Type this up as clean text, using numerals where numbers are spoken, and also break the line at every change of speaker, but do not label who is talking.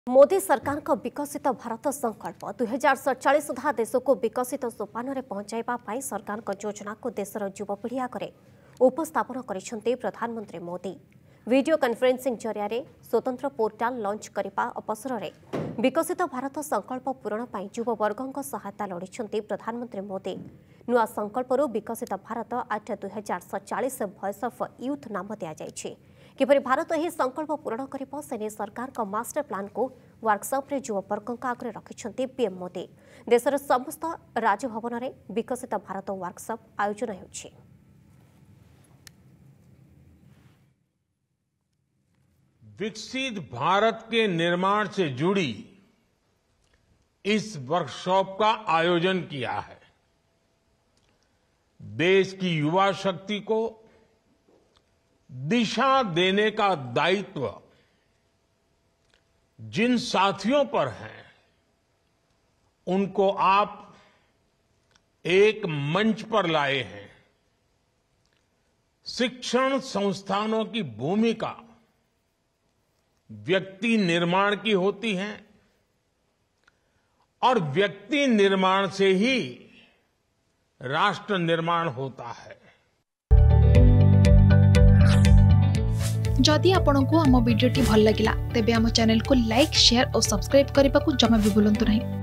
मोदी सरकार का विकसित भारत संकल्प 2047 सुधा देश को विकसित सोपान में पहुंचाइबा सरकार का योजना को देशर युवपीढ़ी आगे उपस्थापन करिसेंती प्रधानमंत्री मोदी। वीडियो कॉन्फ्रेंसिंग जरिया स्वतंत्र पोर्टाल लॉन्च करने अवसर में विकसित भारत संकल्प पूरण पर युववर्गों सहायता लोड़ी प्रधानमंत्री मोदी। नुआ संकल्परू Viksit Bharat at 2047 voice of youth नाम दि जाइए। किपरि भारत यह संकल्प पूरण करिब सेने सरकार का मास्टर प्लान को वर्कशॉप रे युववर्गों आगे रखिंट पीएम मोदी। देशर समस्त राजभवन में विकसित भारत वर्कशॉप आयोजन होछि।
विकसित भारत के निर्माण से जुड़ी इस वर्कशॉप का आयोजन किया है। देश की युवा शक्ति को दिशा देने का दायित्व जिन साथियों पर है, उनको आप एक मंच पर लाए हैं। शिक्षण संस्थानों की भूमिका व्यक्ति निर्माण की होती है और व्यक्ति निर्माण से ही राष्ट्र निर्माण होता है।
जदि आपंक आम भिडी भल लगा तेब आम चैनल को लाइक, शेयर और सब्सक्राइब करने को जमा भी भूलु नहीं।